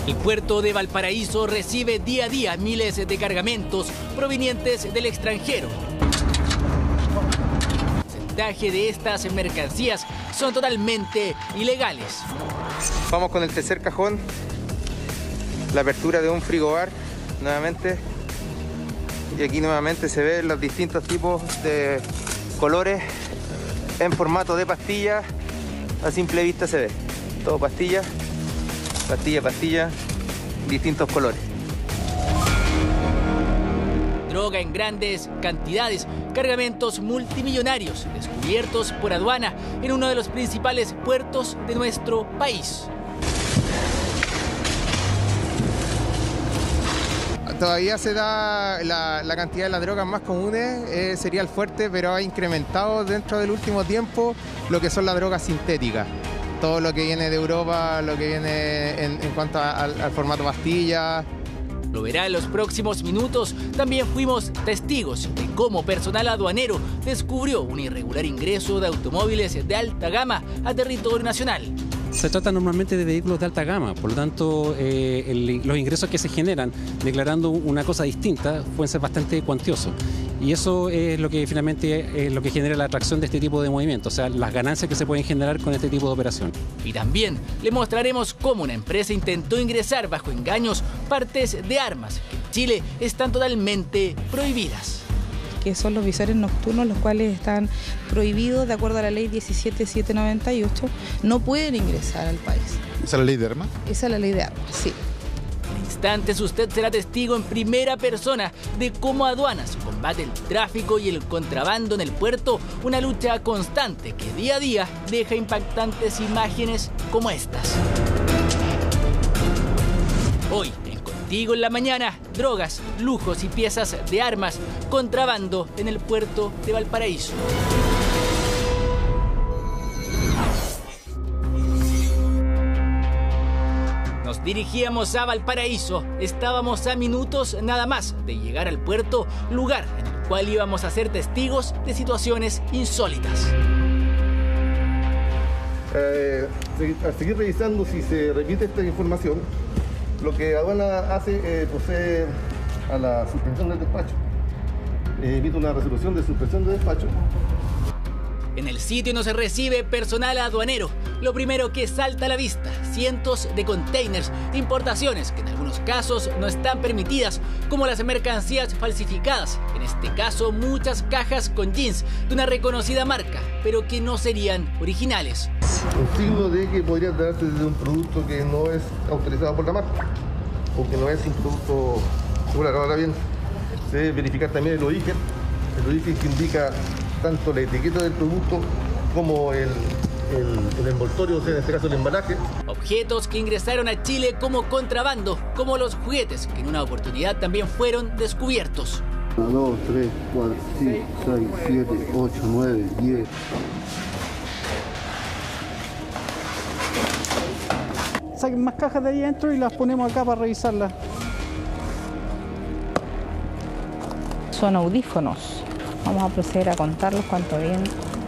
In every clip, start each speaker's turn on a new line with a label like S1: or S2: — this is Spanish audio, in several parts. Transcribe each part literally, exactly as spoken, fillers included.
S1: El puerto de Valparaíso recibe día a día miles de cargamentos provenientes del extranjero. El porcentaje de estas mercancías son totalmente ilegales.
S2: Vamos con el tercer cajón, la apertura de un frigobar nuevamente. Y aquí nuevamente se ven los distintos tipos de colores en formato de pastilla. A simple vista se ve todo pastilla, pastilla, pastilla, distintos colores.
S1: Droga en grandes cantidades, cargamentos multimillonarios descubiertos por aduana en uno de los principales puertos de nuestro país.
S2: Todavía se da la, la cantidad de las drogas más comunes, eh, sería el fuerte, pero ha incrementado dentro del último tiempo lo que son las drogas sintéticas. Todo lo que viene de Europa, lo que viene en, en cuanto a, al, al formato pastilla.
S1: Lo verá en los próximos minutos. También fuimos testigos de cómo personal aduanero descubrió un irregular ingreso de automóviles de alta gama a territorio nacional.
S3: Se trata normalmente de vehículos de alta gama, por lo tanto eh, el, los ingresos que se generan declarando una cosa distinta pueden ser bastante cuantiosos. Y eso es lo que finalmente es lo que genera la atracción de este tipo de movimientos, o sea, las ganancias que se pueden generar con este tipo de operación.
S1: Y también le mostraremos cómo una empresa intentó ingresar bajo engaños partes de armas que en Chile están totalmente prohibidas.
S4: Que son los visores nocturnos, los cuales están prohibidos de acuerdo a la ley diecisiete mil setecientos noventa y ocho, no pueden ingresar al país.
S5: ¿Esa es la ley de armas?
S4: Esa es la ley de armas, sí.
S1: En instantes usted será testigo en primera persona de cómo aduanas combate el tráfico y el contrabando en el puerto, una lucha constante que día a día deja impactantes imágenes como estas. Hoy, Contigo en la mañana, drogas, lujos y piezas de armas, contrabando en el puerto de Valparaíso. Nos dirigíamos a Valparaíso, estábamos a minutos nada más de llegar al puerto, lugar en el cual íbamos a ser testigos de situaciones insólitas.
S6: Eh, al seguir revisando si se repite esta información, lo que aduana hace eh, procede a la suspensión del despacho. Eh, emite una resolución de suspensión de despacho.
S1: En el sitio nos recibe personal aduanero. Lo primero que salta a la vista, cientos de containers, importaciones que en algunos casos no están permitidas, como las mercancías falsificadas. En este caso, muchas cajas con jeans de una reconocida marca, pero que no serían originales.
S6: Un signo de que podría tratarse de un producto que no es autorizado por la marca, o que no es un producto seguro. Ahora bien, se debe verificar también el origen, el origen que indica tanto la etiqueta del producto como el, el, el envoltorio, o sea, en este caso el embalaje.
S1: Objetos que ingresaron a Chile como contrabando, como los juguetes, que en una oportunidad también fueron descubiertos.
S6: uno, dos, tres, cuatro, cinco, seis, siete, ocho, nueve, diez.
S7: Saquen más cajas de ahí adentro y las ponemos acá para revisarlas.
S4: Son audífonos. Vamos a proceder a contarlos cuánto vienen.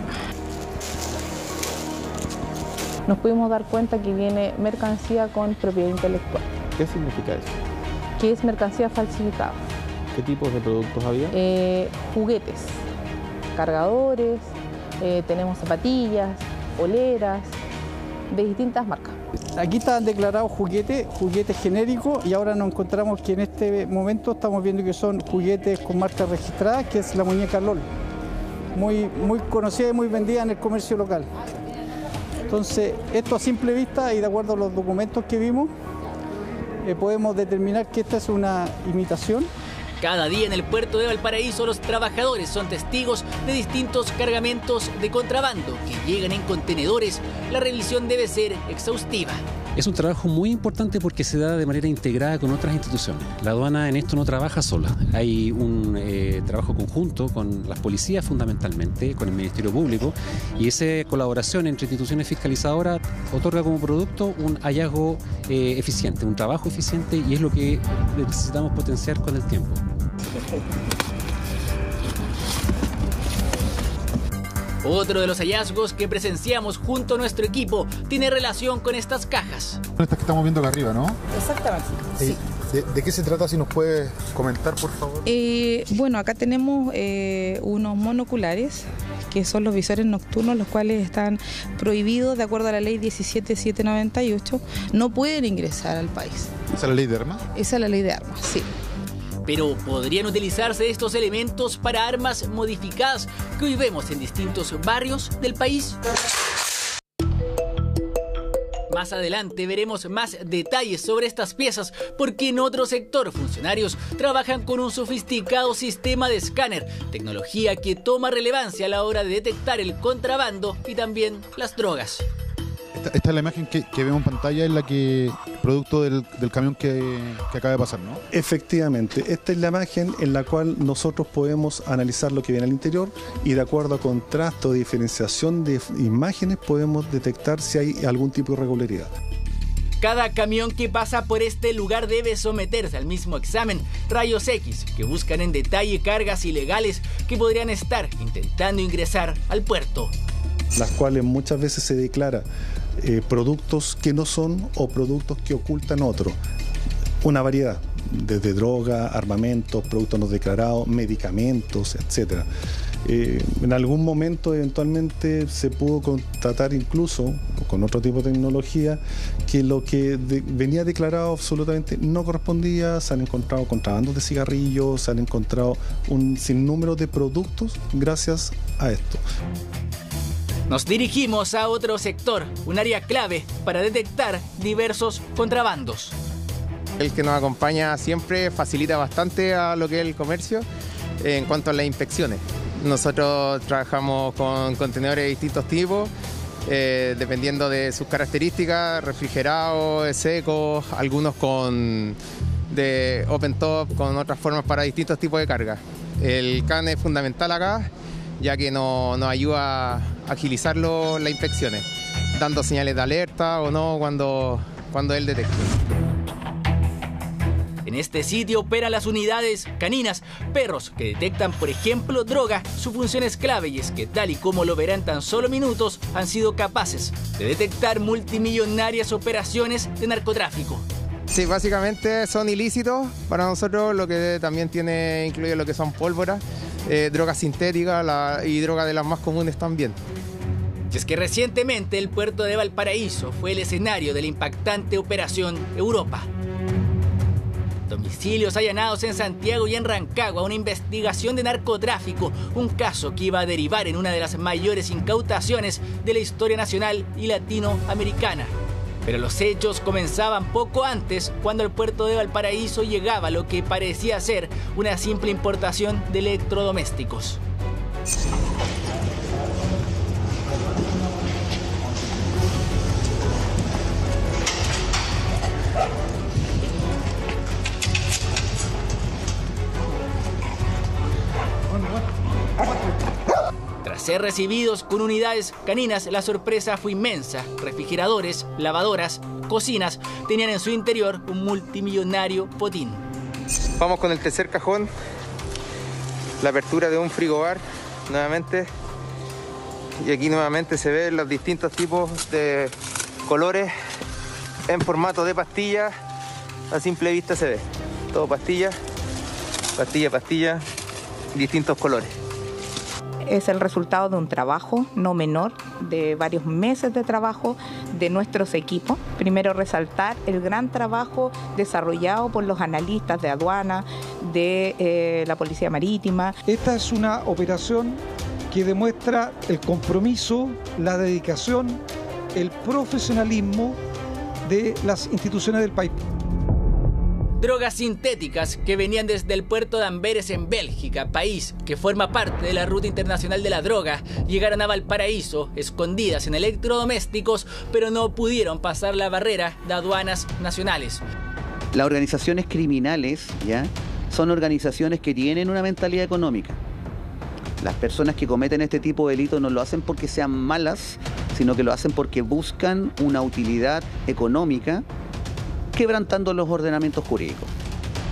S4: Nos pudimos dar cuenta que viene mercancía con propiedad intelectual.
S5: ¿Qué significa eso?
S4: Que es mercancía falsificada.
S5: ¿Qué tipos de productos había?
S4: Eh, juguetes, cargadores, eh, tenemos zapatillas, poleras, de distintas marcas.
S7: Aquí están declarados juguetes, juguetes genéricos, y ahora nos encontramos que en este momento estamos viendo que son juguetes con marca registrada, que es la muñeca LOL, muy, muy conocida y muy vendida en el comercio local. Entonces, esto a simple vista y de acuerdo a los documentos que vimos, eh, podemos determinar que esta es una imitación.
S1: Cada día en el puerto de Valparaíso los trabajadores son testigos de distintos cargamentos de contrabando que llegan en contenedores. La revisión debe ser exhaustiva.
S3: Es un trabajo muy importante porque se da de manera integrada con otras instituciones. La aduana en esto no trabaja sola. Hay un eh, trabajo conjunto con las policías fundamentalmente, con el Ministerio Público, y esa colaboración entre instituciones fiscalizadoras otorga como producto un hallazgo eh, eficiente, un trabajo eficiente, y es lo que necesitamos potenciar con el tiempo.
S1: Otro de los hallazgos que presenciamos junto a nuestro equipo tiene relación con estas cajas.
S8: Estas que estamos viendo acá arriba, ¿no?
S4: Exactamente, sí.
S8: ¿De, de qué se trata? Si nos puedes comentar, por favor.
S4: Eh, bueno, acá tenemos eh, unos monoculares, que son los visores nocturnos, los cuales están prohibidos de acuerdo a la ley diecisiete mil setecientos noventa y ocho. No pueden ingresar al país.
S8: ¿Esa es la ley de armas?
S4: Esa es la ley de armas, sí.
S1: Pero ¿podrían utilizarse estos elementos para armas modificadas que hoy vemos en distintos barrios del país? Más adelante veremos más detalles sobre estas piezas, porque en otro sector funcionarios trabajan con un sofisticado sistema de escáner, tecnología que toma relevancia a la hora de detectar el contrabando y también las drogas.
S8: Esta, esta es la imagen que, que vemos en pantalla, es la que producto del, del camión que, que acaba de pasar, ¿no?
S9: Efectivamente, esta es la imagen en la cual nosotros podemos analizar lo que viene al interior y de acuerdo a contraste o diferenciación de imágenes podemos detectar si hay algún tipo de irregularidad.
S1: Cada camión que pasa por este lugar debe someterse al mismo examen rayos X, que buscan en detalle cargas ilegales que podrían estar intentando ingresar al puerto.
S9: Las cuales muchas veces se declara eh, productos que no son o productos que ocultan otro. Una variedad, desde droga, armamentos, productos no declarados, medicamentos, etcétera. Eh, en algún momento eventualmente se pudo constatar incluso con otro tipo de tecnología que lo que de, venía declarado absolutamente no correspondía. Se han encontrado contrabandos de cigarrillos, se han encontrado un sinnúmero de productos gracias a esto.
S1: Nos dirigimos a otro sector, un área clave para detectar diversos contrabandos.
S2: El que nos acompaña siempre facilita bastante a lo que es el comercio en cuanto a las inspecciones. Nosotros trabajamos con contenedores de distintos tipos, eh, dependiendo de sus características, refrigerados, secos, algunos con de open top, con otras formas para distintos tipos de carga. El C A N es fundamental acá, ya que nos, nos ayuda a agilizar lo, las inspecciones, dando señales de alerta o no cuando, cuando él detecte.
S1: En este sitio operan las unidades caninas, perros que detectan, por ejemplo, droga. Su función es clave y es que, tal y como lo verán en tan solo minutos, han sido capaces de detectar multimillonarias operaciones de narcotráfico.
S2: Sí, básicamente son ilícitos para nosotros, lo que también tiene incluye lo que son pólvoras, eh, drogas sintéticas la, y drogas de las más comunes también.
S1: Y es que recientemente el puerto de Valparaíso fue el escenario de la impactante Operación Europa. Domicilios allanados en Santiago y en Rancagua, una investigación de narcotráfico, un caso que iba a derivar en una de las mayores incautaciones de la historia nacional y latinoamericana. Pero los hechos comenzaban poco antes, cuando al puerto de Valparaíso llegaba lo que parecía ser una simple importación de electrodomésticos. Tras ser recibidos con unidades caninas, la sorpresa fue inmensa. Refrigeradores, lavadoras, cocinas tenían en su interior un multimillonario botín.
S2: Vamos con el tercer cajón, la apertura de un frigobar nuevamente, y aquí nuevamente se ven los distintos tipos de colores en formato de pastilla. A simple vista se ve todo pastilla, pastilla, pastilla, distintos colores.
S10: Es el resultado de un trabajo no menor, de varios meses de trabajo de nuestros equipos. Primero, resaltar el gran trabajo desarrollado por los analistas de aduana, de eh, la Policía Marítima.
S11: Esta es una operación que demuestra el compromiso, la dedicación, el profesionalismo de las instituciones del país.
S1: Drogas sintéticas que venían desde el puerto de Amberes en Bélgica, país que forma parte de la ruta internacional de la droga, llegaron a Valparaíso escondidas en electrodomésticos, pero no pudieron pasar la barrera de aduanas nacionales.
S12: Las organizaciones criminales, ¿ya?, son organizaciones que tienen una mentalidad económica. Las personas que cometen este tipo de delitos no lo hacen porque sean malas, sino que lo hacen porque buscan una utilidad económica, quebrantando los ordenamientos jurídicos.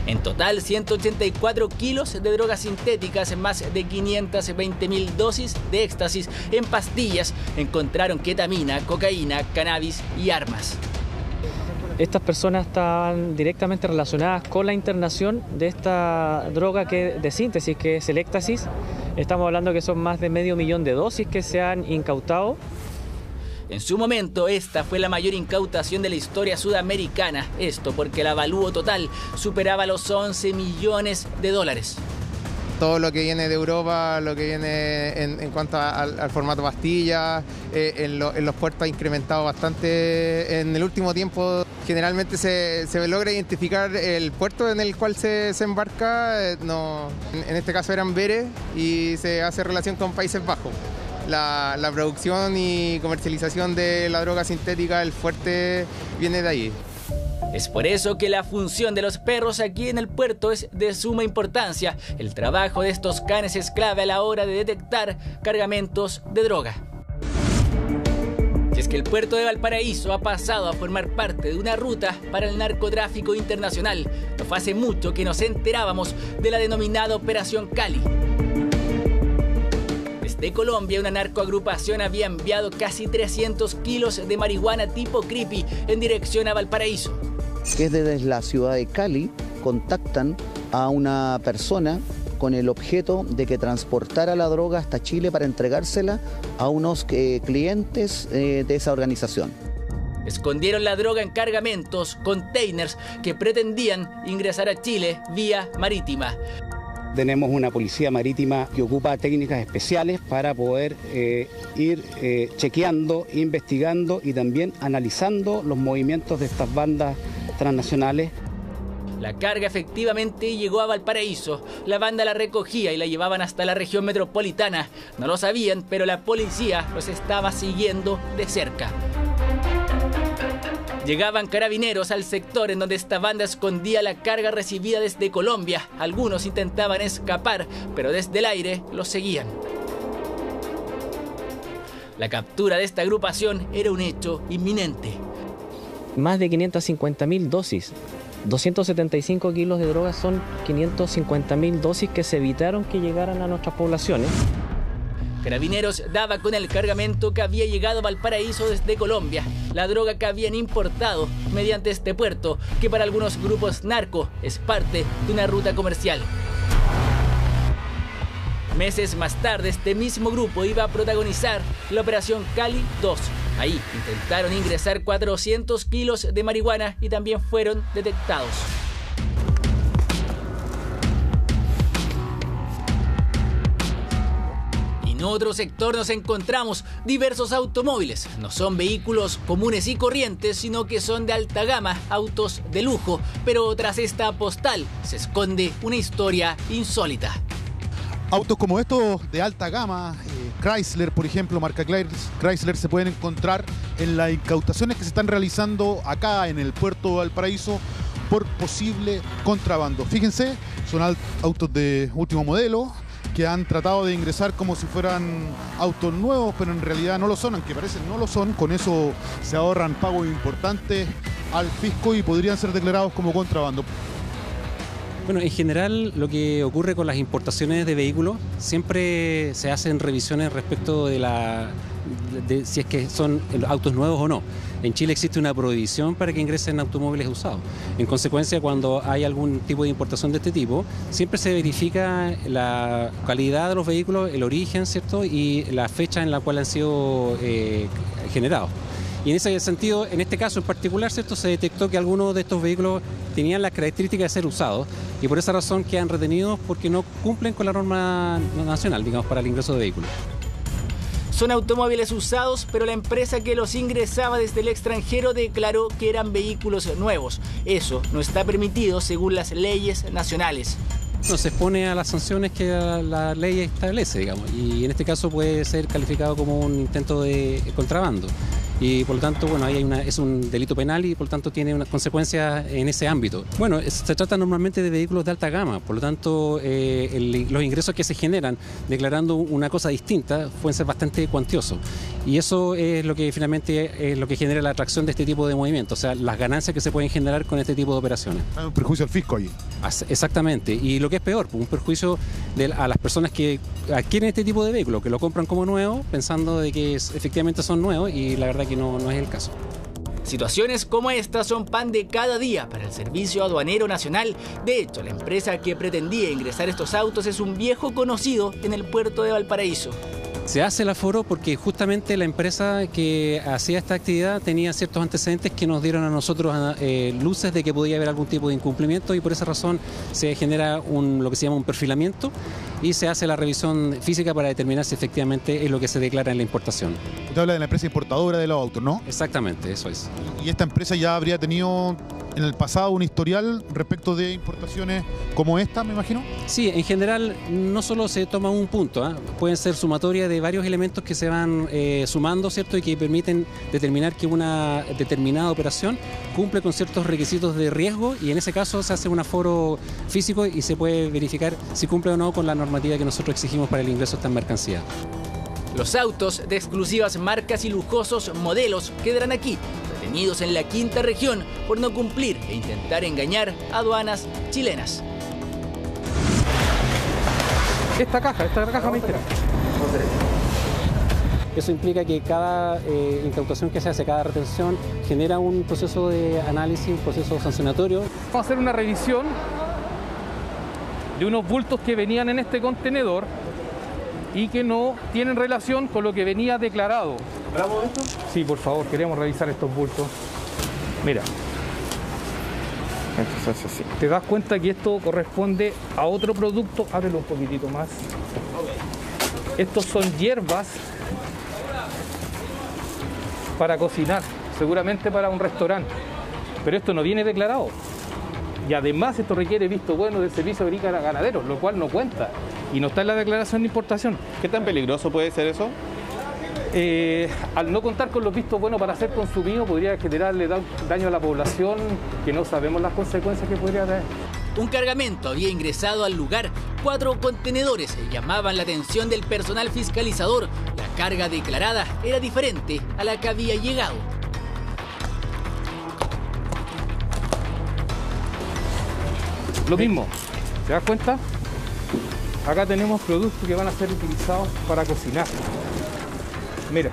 S1: En total, ciento ochenta y cuatro kilos de drogas sintéticas, más de quinientas veinte mil dosis de éxtasis en pastillas. Encontraron ketamina, cocaína, cannabis y armas.
S13: Estas personas estaban directamente relacionadas con la internación de esta droga que, de síntesis, que es el éxtasis. Estamos hablando que son más de medio millón de dosis que se han incautado.
S1: En su momento, esta fue la mayor incautación de la historia sudamericana. Esto porque el avalúo total superaba los once millones de dólares.
S2: Todo lo que viene de Europa, lo que viene en, en cuanto a, al, al formato pastilla, eh, en, lo, en los puertos ha incrementado bastante en el último tiempo. Generalmente se, se logra identificar el puerto en el cual se, se embarca, eh, no, en, en este caso era Amberes, y se hace relación con Países Bajos. La, la producción y comercialización de la droga sintética, el fuerte, viene de ahí.
S1: Es por eso que la función de los perros aquí en el puerto es de suma importancia. El trabajo de estos canes es clave a la hora de detectar cargamentos de droga. Y es que el puerto de Valparaíso ha pasado a formar parte de una ruta para el narcotráfico internacional. No fue hace mucho que nos enterábamos de la denominada Operación Cali. De Colombia, una narcoagrupación había enviado casi trescientos kilos de marihuana tipo creepy en dirección a Valparaíso.
S12: Que desde la ciudad de Cali contactan a una persona con el objeto de que transportara la droga hasta Chile para entregársela a unos eh, clientes eh, de esa organización.
S1: Escondieron la droga en cargamentos, containers que pretendían ingresar a Chile vía marítima.
S14: Tenemos una policía marítima que ocupa técnicas especiales para poder eh, ir eh, chequeando, investigando y también analizando los movimientos de estas bandas transnacionales.
S1: La carga efectivamente llegó a Valparaíso. La banda la recogía y la llevaban hasta la región metropolitana. No lo sabían, pero la policía los estaba siguiendo de cerca. Llegaban carabineros al sector en donde esta banda escondía la carga recibida desde Colombia. Algunos intentaban escapar, pero desde el aire los seguían. La captura de esta agrupación era un hecho inminente.
S13: Más de quinientas cincuenta mil dosis. doscientos setenta y cinco kilos de drogas son quinientas cincuenta mil dosis que se evitaron que llegaran a nuestras poblaciones.
S1: Carabineros daba con el cargamento que había llegado a Valparaíso desde Colombia, la droga que habían importado mediante este puerto, que para algunos grupos narco es parte de una ruta comercial. Meses más tarde, este mismo grupo iba a protagonizar la Operación Cali dos. Ahí intentaron ingresar cuatrocientos kilos de marihuana y también fueron detectados. En otro sector nos encontramos diversos automóviles. No son vehículos comunes y corrientes, sino que son de alta gama, autos de lujo. Pero tras esta postal se esconde una historia insólita.
S8: Autos como estos de alta gama, eh, Chrysler, por ejemplo, marca Chrysler, se pueden encontrar en las incautaciones que se están realizando acá en el puerto de Valparaíso por posible contrabando. Fíjense, son autos de último modelo que han tratado de ingresar como si fueran autos nuevos, pero en realidad no lo son, aunque parecen no lo son. Con eso se ahorran pagos importantes al fisco y podrían ser declarados como contrabando.
S3: Bueno, en general lo que ocurre con las importaciones de vehículos, siempre se hacen revisiones respecto de la de si es que son autos nuevos o no. En Chile existe una prohibición para que ingresen automóviles usados. En consecuencia, cuando hay algún tipo de importación de este tipo, siempre se verifica la calidad de los vehículos, el origen, ¿cierto? Y la fecha en la cual han sido eh, generados. Y en ese sentido, en este caso en particular, ¿cierto?, se detectó que algunos de estos vehículos tenían las características de ser usados y por esa razón quedan retenidos porque no cumplen con la norma nacional, digamos, para el ingreso de vehículos.
S1: Son automóviles usados, pero la empresa que los ingresaba desde el extranjero declaró que eran vehículos nuevos. Eso no está permitido según las leyes nacionales.
S3: No, se expone a las sanciones que la ley establece, digamos, y en este caso puede ser calificado como un intento de contrabando. y por lo tanto, bueno, ahí hay una, es un delito penal y por lo tanto tiene unas consecuencias en ese ámbito. Bueno, se trata normalmente de vehículos de alta gama, por lo tanto eh, el, los ingresos que se generan declarando una cosa distinta pueden ser bastante cuantiosos y eso es lo que finalmente es lo que genera la atracción de este tipo de movimientos, o sea, las ganancias que se pueden generar con este tipo de operaciones.
S8: Hay un perjuicio al fisco allí.
S3: Exactamente, y lo que es peor, un perjuicio de, a las personas que adquieren este tipo de vehículos, que lo compran como nuevo, pensando de que es, efectivamente son nuevos y la verdad que no, no es el caso.
S1: Situaciones como esta son pan de cada día para el Servicio Aduanero Nacional. De hecho, la empresa que pretendía ingresar estos autos es un viejo conocido en el puerto de Valparaíso.
S3: Se hace el aforo porque justamente la empresa que hacía esta actividad tenía ciertos antecedentes que nos dieron a nosotros eh, luces de que podía haber algún tipo de incumplimiento y por esa razón se genera un, lo que se llama un perfilamiento y se hace la revisión física para determinar si efectivamente es lo que se declara en la importación.
S8: Usted habla de la empresa importadora de los autos, ¿no?
S3: Exactamente, eso es.
S8: ¿Y esta empresa ya habría tenido en el pasado un historial respecto de importaciones como esta, me imagino?
S3: Sí, en general no solo se toma un punto, ¿eh? Pueden ser sumatoria de varios elementos que se van eh, sumando, ¿cierto? Y que permiten determinar que una determinada operación cumple con ciertos requisitos de riesgo y en ese caso se hace un aforo físico y se puede verificar si cumple o no con la normativa que nosotros exigimos para el ingreso de estas mercancías.
S1: Los autos de exclusivas marcas y lujosos modelos quedarán aquí, retenidos en la quinta región por no cumplir e intentar engañar a aduanas chilenas.
S11: Esta caja, esta caja me interesa.
S3: Eso implica que cada eh, incautación que se hace, cada retención, genera un proceso de análisis, un proceso sancionatorio.
S11: Vamos a hacer una revisión de unos bultos que venían en este contenedor y que no tienen relación con lo que venía declarado. ¿Hablamos de esto? Sí, por favor, queremos revisar estos bultos. Mira. Entonces, así. Te das cuenta que esto corresponde a otro producto. Ábrelo un poquitito más. Estos son hierbas para cocinar, seguramente para un restaurante. Pero esto no viene declarado. Y además esto requiere visto bueno del Servicio Agrícola Ganadero, lo cual no cuenta. Y no está en la declaración de importación.
S5: ¿Qué tan peligroso puede ser eso?
S11: Eh, al no contar con los vistos buenos para ser consumido, podría generarle daño a la población que no sabemos las consecuencias que podría traer.
S1: Un cargamento había ingresado al lugar. Cuatro contenedores llamaban la atención del personal fiscalizador. La carga declarada era diferente a la que había llegado.
S11: Lo mismo, ¿te das cuenta? Acá tenemos productos que van a ser utilizados para cocinar. Mira.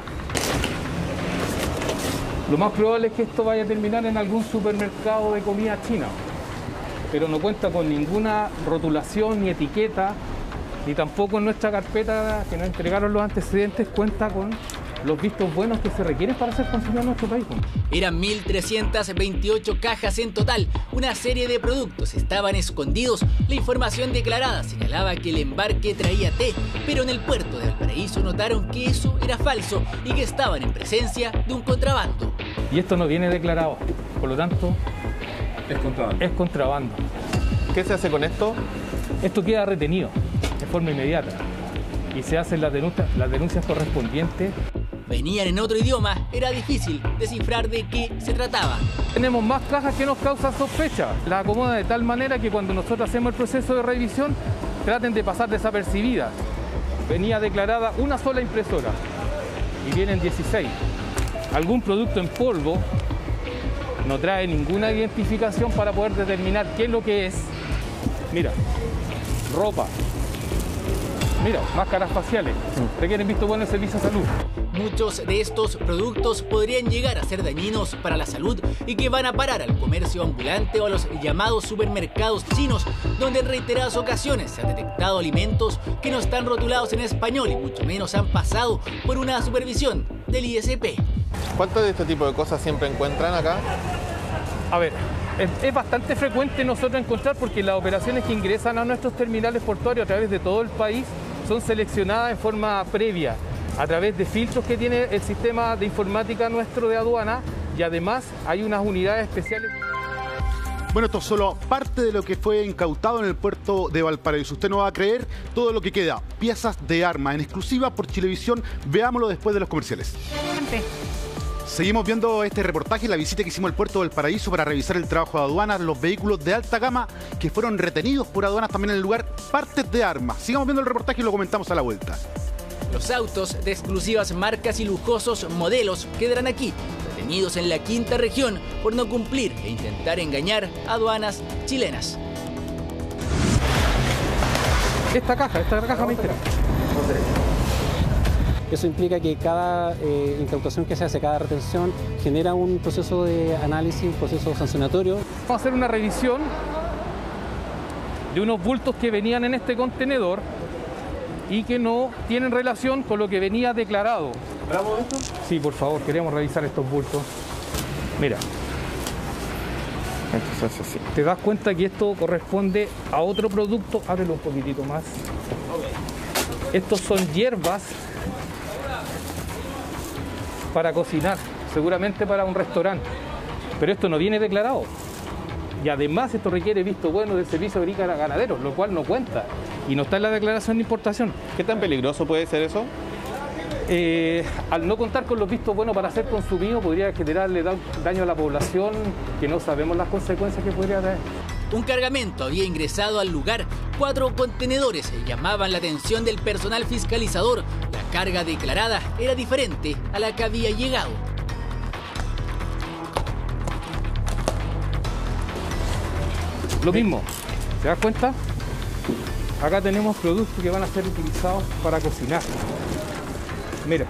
S11: Lo más probable es que esto vaya a terminar en algún supermercado de comida china. Pero no cuenta con ninguna rotulación ni etiqueta, ni tampoco en nuestra carpeta que nos entregaron los antecedentes cuenta con los vistos buenos que se requieren para ser consumido en nuestro país.
S1: Eran mil trescientas veintiocho cajas en total. Una serie de productos estaban escondidos. La información declarada señalaba que el embarque traía té, pero en el puerto de Valparaíso notaron que eso era falso y que estaban en presencia de un contrabando.
S11: Y esto no viene declarado, por lo tanto,
S5: es contrabando.
S11: Es contrabando.
S5: ¿Qué se hace con esto?
S11: Esto queda retenido de forma inmediata y se hacen las denuncias, las denuncias correspondientes.
S1: Venían en otro idioma, era difícil descifrar de qué se trataba.
S11: Tenemos más cajas que nos causan sospecha. Las acomodan de tal manera que cuando nosotros hacemos el proceso de revisión, traten de pasar desapercibidas. Venía declarada una sola impresora y vienen dieciséis. Algún producto en polvo no trae ninguna identificación para poder determinar qué es lo que es. Mira, ropa. Mira, máscaras faciales. Requieren visto bueno el servicio de salud.
S1: Muchos de estos productos podrían llegar a ser dañinos para la salud y que van a parar al comercio ambulante o a los llamados supermercados chinos, donde en reiteradas ocasiones se han detectado alimentos que no están rotulados en español y mucho menos han pasado por una supervisión del I S P.
S5: ¿Cuántas de este tipo de cosas siempre encuentran acá?
S11: A ver, es, es bastante frecuente nosotros encontrar porque las operaciones que ingresan a nuestros terminales portuarios a través de todo el país son seleccionadas en forma previa, a través de filtros que tiene el sistema de informática nuestro de aduana y además hay unas unidades especiales.
S8: Bueno, esto es solo parte de lo que fue incautado en el puerto de Valparaíso. Usted no va a creer todo lo que queda. Piezas de arma en exclusiva por Chilevisión. Veámoslo después de los comerciales. Seguimos viendo este reportaje, la visita que hicimos al puerto del Paraíso para revisar el trabajo de aduanas, los vehículos de alta gama que fueron retenidos por aduanas también en el lugar, partes de armas. Sigamos viendo el reportaje y lo comentamos a la vuelta.
S1: Los autos de exclusivas marcas y lujosos modelos quedarán aquí, retenidos en la quinta región por no cumplir e intentar engañar a aduanas chilenas.
S11: Esta caja, esta caja me interesa.
S3: Eso implica que cada eh, incautación que se hace, cada retención, genera un proceso de análisis, un proceso sancionatorio.
S11: Vamos a hacer una revisión de unos bultos que venían en este contenedor y que no tienen relación con lo que venía declarado. ¿Grabamos esto? Sí, por favor, queremos revisar estos bultos. Mira. Esto se hace así. Te das cuenta que esto corresponde a otro producto. Ábrelo un poquitito más. Estos son hierbas para cocinar, seguramente para un restaurante, pero esto no viene declarado y además esto requiere visto bueno del servicio agrícola ganadero, lo cual no cuenta y no está en la declaración de importación.
S5: ¿Qué tan peligroso puede ser eso?
S11: Eh, al no contar con los vistos buenos para ser consumido podría generarle da daño a la población que no sabemos las consecuencias que podría traer.
S1: Un cargamento había ingresado al lugar. Cuatro contenedores llamaban la atención del personal fiscalizador. La carga declarada era diferente a la que había llegado.
S11: Lo mismo, ¿te das cuenta? Acá tenemos productos que van a ser utilizados para cocinar. Mira.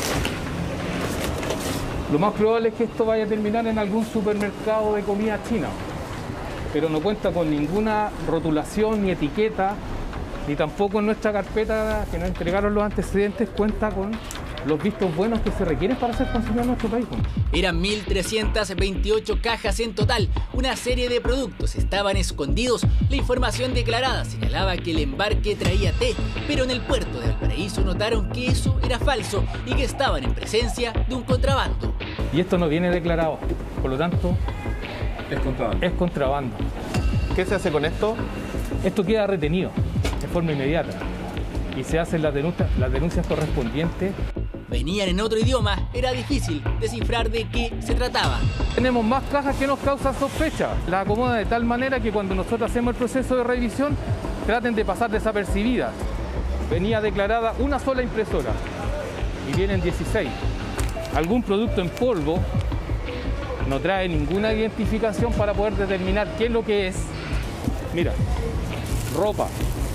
S11: Lo más probable es que esto vaya a terminar en algún supermercado de comida china, pero no cuenta con ninguna rotulación ni etiqueta, ni tampoco en nuestra carpeta que nos entregaron los antecedentes cuenta con los vistos buenos que se requieren para ser consumido en nuestro país.
S1: Eran mil trescientas veintiocho cajas en total. Una serie de productos estaban escondidos. La información declarada señalaba que el embarque traía té, pero en el puerto de Valparaíso notaron que eso era falso y que estaban en presencia de un contrabando.
S11: Y esto no viene declarado, por lo tanto,
S5: es contrabando.
S11: Es contrabando.
S5: ¿Qué se hace con esto?
S11: Esto queda retenido de forma inmediata y se hacen las denuncias, las denuncias correspondientes.
S1: Venían en otro idioma, era difícil descifrar de qué se trataba.
S11: Tenemos más cajas que nos causan sospecha. Las acomoda de tal manera que cuando nosotros hacemos el proceso de revisión traten de pasar desapercibidas. Venía declarada una sola impresora y vienen dieciséis. Algún producto en polvo no trae ninguna identificación para poder determinar qué es lo que es. Mira, ropa.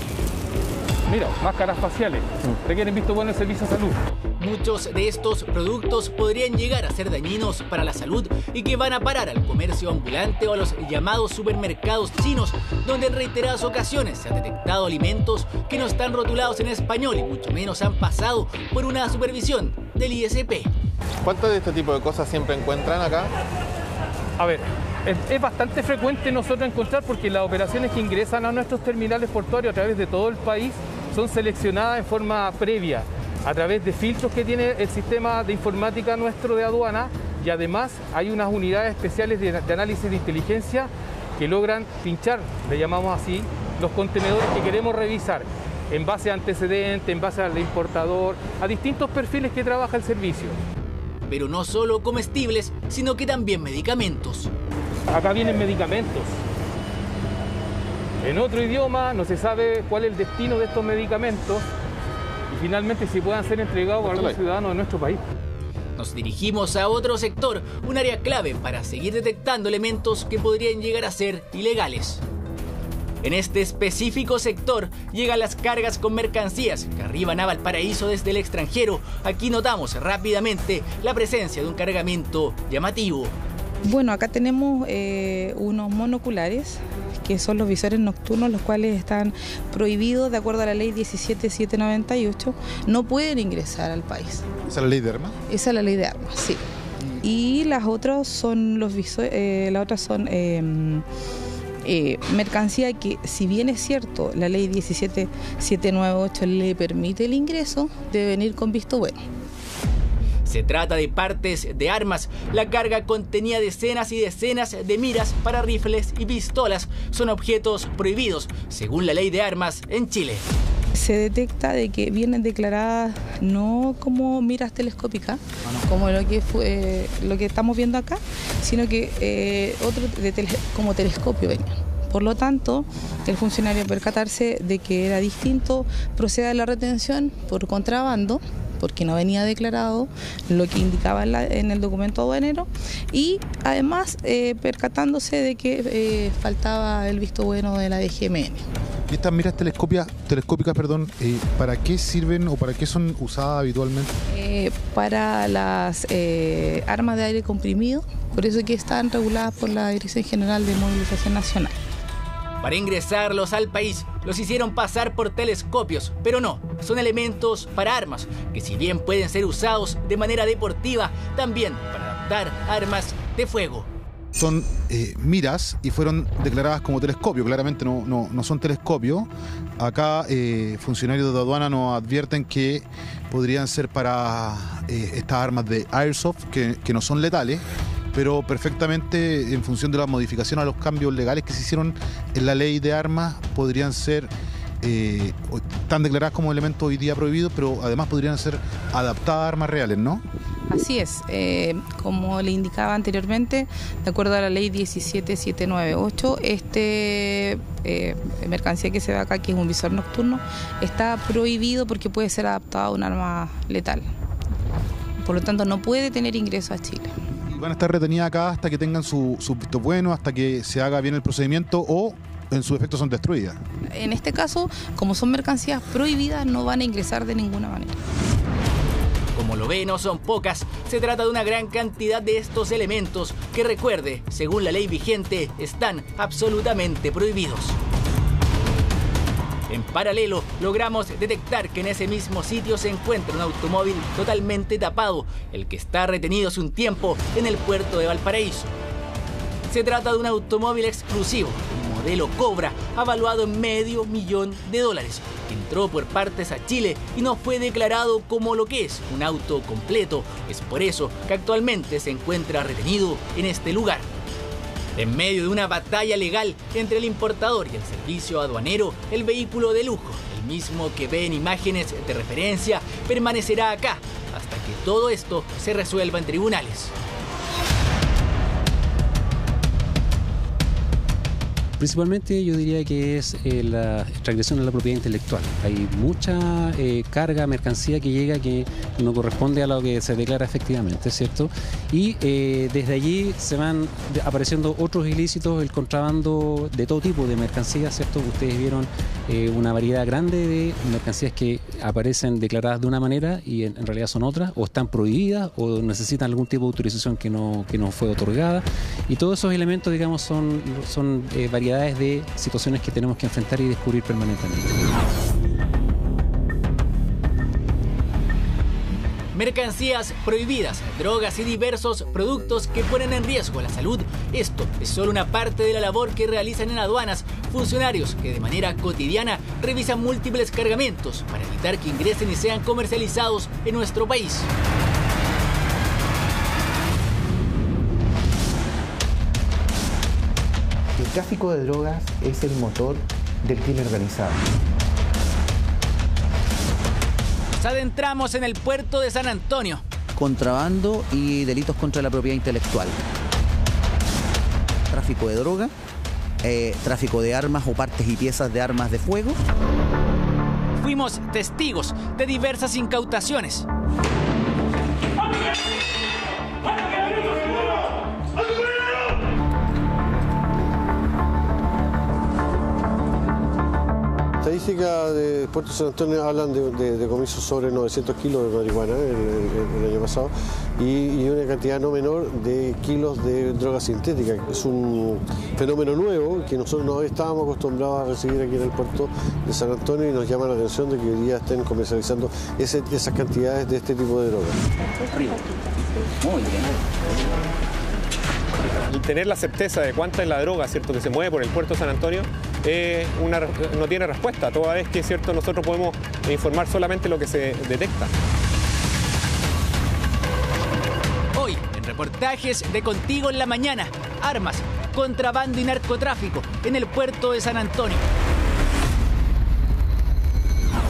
S11: Mira, máscaras faciales. Requieren visto bueno el servicio de salud.
S1: Muchos de estos productos podrían llegar a ser dañinos para la salud y que van a parar al comercio ambulante o a los llamados supermercados chinos, donde en reiteradas ocasiones se han detectado alimentos que no están rotulados en español y mucho menos han pasado por una supervisión del I S P.
S5: ¿Cuántas de este tipo de cosas siempre encuentran acá?
S11: A ver, es, es bastante frecuente nosotros encontrar porque las operaciones que ingresan a nuestros terminales portuarios a través de todo el país son seleccionadas en forma previa, a través de filtros que tiene el sistema de informática nuestro de aduana y además hay unas unidades especiales de, de análisis de inteligencia que logran pinchar, le llamamos así, los contenedores que queremos revisar en base a antecedentes, en base al importador, a distintos perfiles que trabaja el servicio.
S1: Pero no solo comestibles, sino que también medicamentos.
S11: Acá vienen medicamentos. En otro idioma no se sabe cuál es el destino de estos medicamentos y finalmente si puedan ser entregados a algún ciudadano de nuestro país.
S1: Nos dirigimos a otro sector, un área clave para seguir detectando elementos que podrían llegar a ser ilegales. En este específico sector llegan las cargas con mercancías que arriban a Valparaíso desde el extranjero. Aquí notamos rápidamente la presencia de un cargamento llamativo.
S4: Bueno, acá tenemos eh, unos monoculares que son los visores nocturnos, los cuales están prohibidos de acuerdo a la ley diecisiete mil setecientos noventa y ocho, no pueden ingresar al país.
S8: ¿Esa es la ley de armas?
S4: Esa es la ley de armas, sí. Y las otras son los visores, eh, las otras son eh, eh, mercancía que, si bien es cierto, la ley diecisiete mil setecientos noventa y ocho le permite el ingreso, debe venir con visto bueno.
S1: Se trata de partes de armas. La carga contenía decenas y decenas de miras para rifles y pistolas. Son objetos prohibidos, según la ley de armas en Chile.
S4: se detecta de que vienen declaradas no como miras telescópicas, como lo que fue lo que estamos viendo acá, sino que eh, otro de tele, como telescopio venían. Por lo tanto, el funcionario, al percatarse de que era distinto, procede a la retención por contrabando, porque no venía declarado lo que indicaba en, la, en el documento aduanero, y además eh, percatándose de que eh, faltaba el visto bueno de la D G M N.
S8: ¿Y estas miras telescópicas, telescópicas perdón, eh, para qué sirven o para qué son usadas habitualmente?
S4: Eh, para las eh, armas de aire comprimido, por eso que están reguladas por la Dirección General de Movilización Nacional.
S1: Para ingresarlos al país, los hicieron pasar por telescopios, pero no, son elementos para armas, que si bien pueden ser usados de manera deportiva, también para adaptar armas de fuego.
S8: Son eh, miras y fueron declaradas como telescopio, claramente no, no, no son telescopios. Acá eh, funcionarios de aduana nos advierten que podrían ser para eh, estas armas de airsoft, que, que no son letales, pero perfectamente en función de la modificación a los cambios legales que se hicieron en la ley de armas, podrían ser, eh, están declaradas como elementos hoy día prohibidos, pero además podrían ser adaptadas a armas reales, ¿no?
S4: Así es, eh, como le indicaba anteriormente, de acuerdo a la ley diecisiete mil setecientos noventa y ocho, este eh, mercancía que se ve acá, que es un visor nocturno, está prohibido porque puede ser adaptado a un arma letal. Por lo tanto, no puede tener ingreso a Chile.
S8: Van a estar retenidas acá hasta que tengan su, su visto bueno, hasta que se haga bien el procedimiento o en su efecto son destruidas.
S4: En este caso, como son mercancías prohibidas, no van a ingresar de ninguna manera.
S1: Como lo ve, no son pocas, se trata de una gran cantidad de estos elementos que, recuerde, según la ley vigente, están absolutamente prohibidos. En paralelo, logramos detectar que en ese mismo sitio se encuentra un automóvil totalmente tapado, el que está retenido hace un tiempo en el puerto de Valparaíso. Se trata de un automóvil exclusivo, un modelo Cobra, avaluado en medio millón de dólares, que entró por partes a Chile y no fue declarado como lo que es, un auto completo. Es por eso que actualmente se encuentra retenido en este lugar. En medio de una batalla legal entre el importador y el servicio aduanero, el vehículo de lujo, el mismo que ve en imágenes de referencia, permanecerá acá hasta que todo esto se resuelva en tribunales.
S3: Principalmente yo diría que es eh, la transgresión a la propiedad intelectual. Hay mucha eh, carga, mercancía que llega que no corresponde a lo que se declara efectivamente, ¿cierto? Y eh, desde allí se van apareciendo otros ilícitos, el contrabando de todo tipo de mercancías, ¿cierto? Ustedes vieron eh, una variedad grande de mercancías que aparecen declaradas de una manera y en, en realidad son otras, o están prohibidas o necesitan algún tipo de autorización que no, que no fue otorgada. Y todos esos elementos, digamos, son, son eh, variedades de situaciones que tenemos que enfrentar y descubrir permanentemente.
S1: Mercancías prohibidas, drogas y diversos productos que ponen en riesgo la salud. Esto es solo una parte de la labor que realizan en aduanas funcionarios que de manera cotidiana revisan múltiples cargamentos para evitar que ingresen y sean comercializados en nuestro país.
S15: El tráfico de drogas es el motor del crimen organizado.
S1: Nos adentramos en el puerto de San Antonio.
S12: Contrabando y delitos contra la propiedad intelectual. Tráfico de droga, eh, tráfico de armas o partes y piezas de armas de fuego.
S1: Fuimos testigos de diversas incautaciones.
S16: Estadísticas de Puerto San Antonio hablan de, de, de comisos sobre novecientos kilos de marihuana el, el, el año pasado y, y una cantidad no menor de kilos de droga sintética. Es un fenómeno nuevo que nosotros no estábamos acostumbrados a recibir aquí en el puerto de San Antonio y nos llama la atención de que hoy día estén comercializando ese, esas cantidades de este tipo de droga.
S12: Muy bien.
S5: El tener la certeza de cuánta es la droga, ¿cierto?, que se mueve por el puerto de San Antonio, eh, una, no tiene respuesta, toda vez que, ¿cierto?, nosotros podemos informar solamente lo que se detecta.
S1: Hoy, en reportajes de Contigo en la Mañana, armas, contrabando y narcotráfico en el puerto de San Antonio.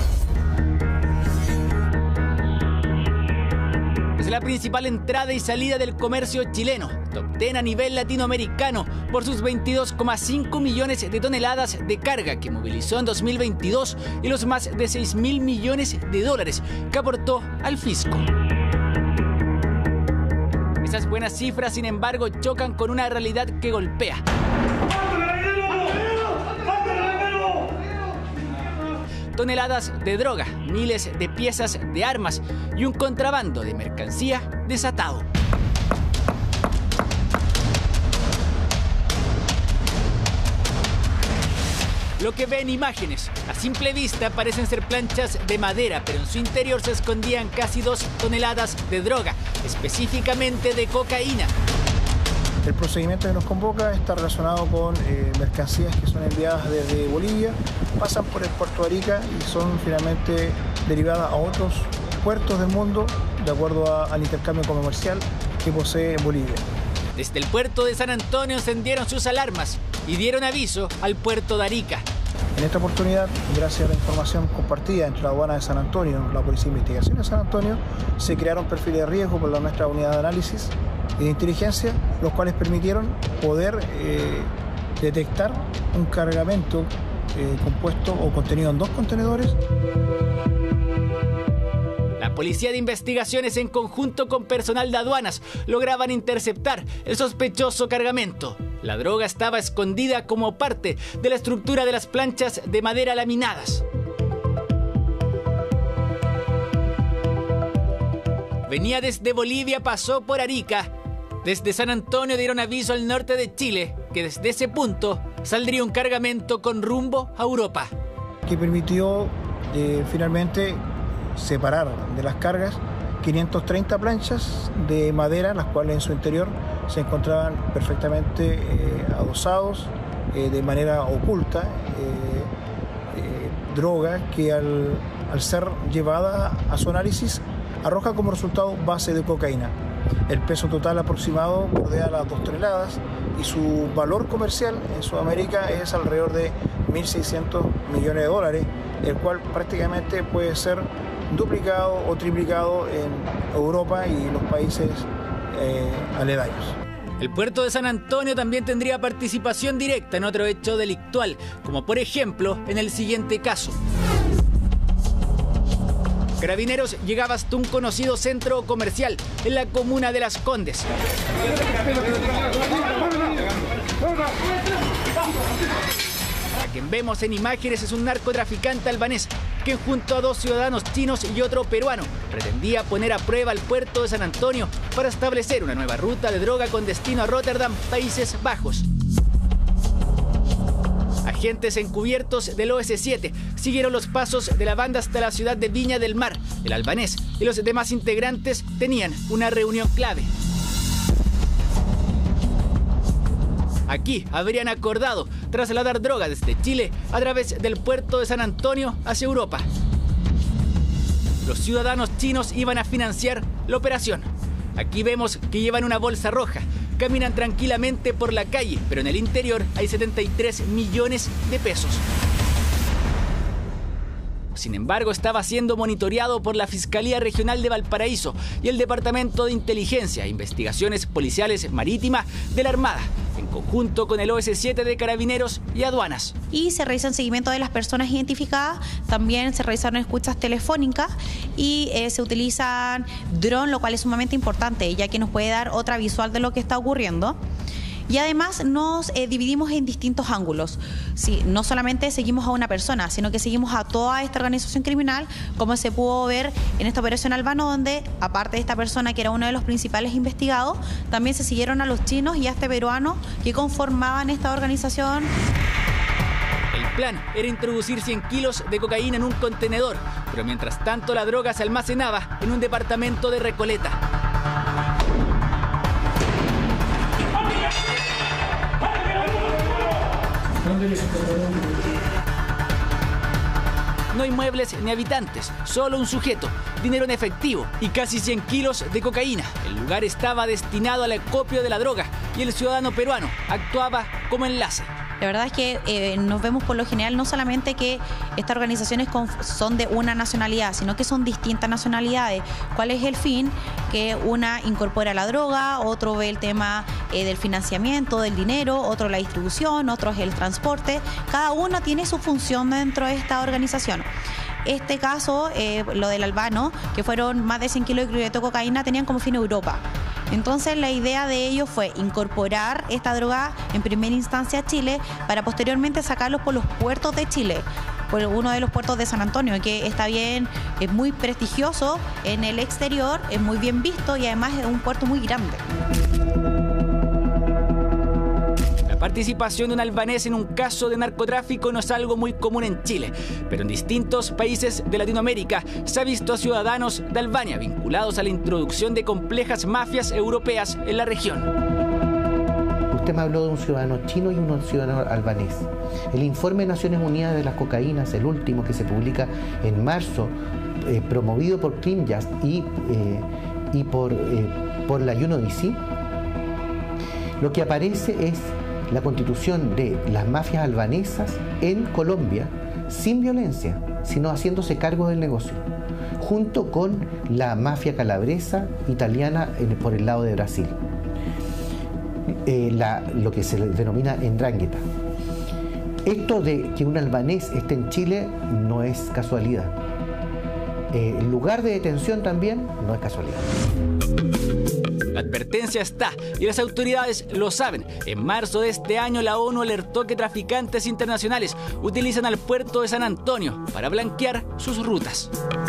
S1: la principal entrada y salida del comercio chileno, top diez a nivel latinoamericano por sus veintidós coma cinco millones de toneladas de carga que movilizó en dos mil veintidós y los más de seis mil millones de dólares que aportó al fisco. Esas buenas cifras, sin embargo, chocan con una realidad que golpea. Toneladas de droga, miles de piezas de armas y un contrabando de mercancía desatado. Lo que ven imágenes, a simple vista parecen ser planchas de madera, pero en su interior se escondían casi dos toneladas de droga, específicamente de cocaína.
S17: El procedimiento que nos convoca está relacionado con eh, mercancías que son enviadas desde Bolivia, pasan por el puerto de Arica y son finalmente derivadas a otros puertos del mundo de acuerdo a, al intercambio comercial que posee Bolivia.
S1: Desde el puerto de San Antonio encendieron sus alarmas y dieron aviso al puerto de Arica.
S17: En esta oportunidad, gracias a la información compartida entre la aduana de San Antonio y la Policía de Investigación de San Antonio, se crearon perfiles de riesgo por la nuestra unidad de análisis y de inteligencia, los cuales permitieron poder eh, detectar un cargamento eh, compuesto o contenido en dos contenedores.
S1: La Policía de Investigaciones, en conjunto con personal de aduanas, lograban interceptar el sospechoso cargamento. La droga estaba escondida como parte de la estructura de las planchas de madera laminadas. Venía desde Bolivia, pasó por Arica. Desde San Antonio dieron aviso al norte de Chile que desde ese punto saldría un cargamento con rumbo a Europa.
S17: Que permitió eh, finalmente separar de las cargas quinientas treinta planchas de madera, las cuales en su interior se encontraban perfectamente eh, adosados eh, de manera oculta, eh, eh, droga que al, al ser llevada a su análisis arroja como resultado base de cocaína. El peso total aproximado bordea las dos toneladas y su valor comercial en Sudamérica es alrededor de mil seiscientos millones de dólares, el cual prácticamente puede ser duplicado o triplicado en Europa y los países eh, aledaños.
S1: El puerto de San Antonio también tendría participación directa en otro hecho delictual, como por ejemplo en el siguiente caso. Carabineros llegaba hasta un conocido centro comercial en la comuna de Las Condes. A quien vemos en imágenes es un narcotraficante albanés que junto a dos ciudadanos chinos y otro peruano pretendía poner a prueba el puerto de San Antonio para establecer una nueva ruta de droga con destino a Rotterdam, Países Bajos. Agentes encubiertos del O S siete siguieron los pasos de la banda hasta la ciudad de Viña del Mar. El albanés y los demás integrantes tenían una reunión clave. Aquí habrían acordado trasladar droga desde Chile a través del puerto de San Antonio hacia Europa. Los ciudadanos chinos iban a financiar la operación. Aquí vemos que llevan una bolsa roja. Caminan tranquilamente por la calle, pero en el interior hay setenta y tres millones de pesos. Sin embargo, estaba siendo monitoreado por la Fiscalía Regional de Valparaíso y el Departamento de Inteligencia e Investigaciones Policiales Marítimas de la Armada, en conjunto con el O S siete de Carabineros y Aduanas.
S18: Y se realiza el seguimiento de las personas identificadas, también se realizaron escuchas telefónicas y eh, se utilizan drones, lo cual es sumamente importante, ya que nos puede dar otra visual de lo que está ocurriendo. Y además nos eh, dividimos en distintos ángulos. Sí, no solamente seguimos a una persona, sino que seguimos a toda esta organización criminal, como se pudo ver en esta operación Albano, donde aparte de esta persona que era uno de los principales investigados, también se siguieron a los chinos y a este peruano que conformaban esta organización.
S1: El plan era introducir cien kilos de cocaína en un contenedor, pero mientras tanto la droga se almacenaba en un departamento de Recoleta. No hay muebles ni habitantes, solo un sujeto, dinero en efectivo y casi cien kilos de cocaína. El lugar estaba destinado al acopio de la droga y el ciudadano peruano actuaba como enlace.
S18: La verdad es que eh, nos vemos por lo general no solamente que estas organizaciones con, son de una nacionalidad, sino que son distintas nacionalidades. ¿Cuál es el fin? Que una incorpora la droga, otro ve el tema eh, del financiamiento, del dinero, otro la distribución, otro es el transporte. Cada uno tiene su función dentro de esta organización. Este caso, eh, lo del Albano, que fueron más de cien kilos de cocaína, tenían como fin Europa. Entonces la idea de ellos fue incorporar esta droga en primera instancia a Chile para posteriormente sacarlos por los puertos de Chile, por uno de los puertos de San Antonio, que está bien, es muy prestigioso en el exterior, es muy bien visto y además es un puerto muy grande.
S1: La participación de un albanés en un caso de narcotráfico no es algo muy común en Chile, pero en distintos países de Latinoamérica se ha visto a ciudadanos de Albania vinculados a la introducción de complejas mafias europeas en la región.
S15: Usted me habló de un ciudadano chino y un ciudadano albanés. El informe de Naciones Unidas de las cocaínas, el último que se publica en marzo, eh, promovido por CrimJust y, eh, y por, eh, por la U N O D C, lo que aparece es la constitución de las mafias albanesas en Colombia sin violencia, sino haciéndose cargo del negocio, junto con la mafia calabresa italiana en, por el lado de Brasil. Eh, la, lo que se denomina Ndrangheta. Esto de que un albanés esté en Chile no es casualidad. Eh, el lugar de detención también no es casualidad.
S1: La advertencia está y las autoridades lo saben. En marzo de este año la ONU alertó que traficantes internacionales utilizan al puerto de San Antonio para blanquear sus rutas.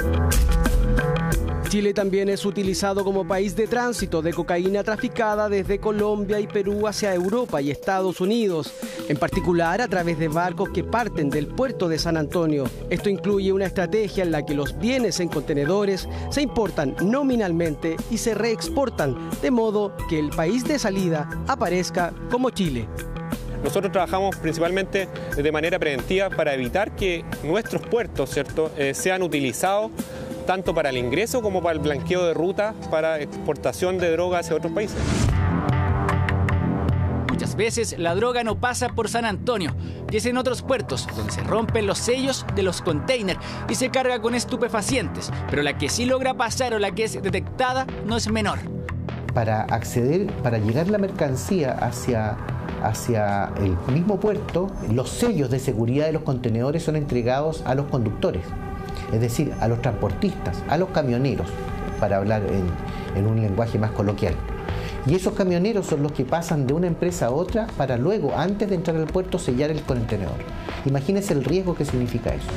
S19: Chile también es utilizado como país de tránsito de cocaína traficada desde Colombia y Perú hacia Europa y Estados Unidos, en particular a través de barcos que parten del puerto de San Antonio. Esto incluye una estrategia en la que los bienes en contenedores se importan nominalmente y se reexportan, de modo que el país de salida aparezca como Chile.
S5: Nosotros trabajamos principalmente de manera preventiva para evitar que nuestros puertos, ¿cierto?, eh, sean utilizados tanto para el ingreso como para el blanqueo de ruta para exportación de droga hacia otros países.
S1: Muchas veces la droga no pasa por San Antonio y es en otros puertos donde se rompen los sellos de los containers y se carga con estupefacientes, pero la que sí logra pasar o la que es detectada no es menor.
S15: Para acceder, para llegar la mercancía hacia, hacia el mismo puerto, los sellos de seguridad de los contenedores son entregados a los conductores. Es decir, a los transportistas, a los camioneros, para hablar en, en un lenguaje más coloquial. Y esos camioneros son los que pasan de una empresa a otra para luego, antes de entrar al puerto, sellar el contenedor. Imagínense el riesgo que significa eso.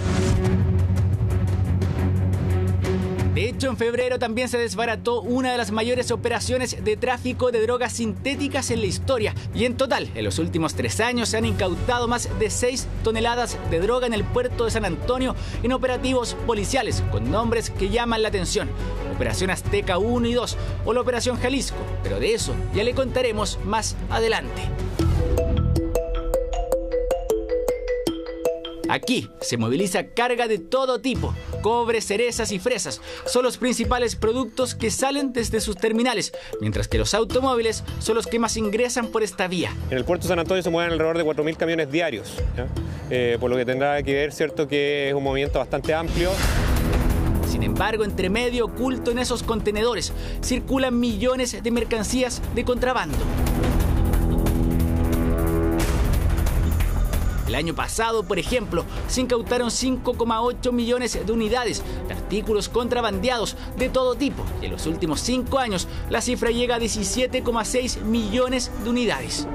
S1: De hecho, en febrero también se desbarató una de las mayores operaciones de tráfico de drogas sintéticas en la historia. Y en total, en los últimos tres años se han incautado más de seis toneladas de droga en el puerto de San Antonio en operativos policiales con nombres que llaman la atención. Operación Azteca uno y dos o la Operación Jalisco. Pero de eso ya le contaremos más adelante. Aquí se moviliza carga de todo tipo. Cobre, cerezas y fresas son los principales productos que salen desde sus terminales, mientras que los automóviles son los que más ingresan por esta vía.
S5: En el puerto de San Antonio se mueven alrededor de cuatro mil camiones diarios, ¿ya? Eh, por lo que tendrá que ver, cierto, que es un movimiento bastante amplio.
S1: Sin embargo, entre medio oculto en esos contenedores circulan millones de mercancías de contrabando. El año pasado, por ejemplo, se incautaron cinco coma ocho millones de unidades de artículos contrabandeados de todo tipo. Y en los últimos cinco años, la cifra llega a diecisiete coma seis millones de unidades.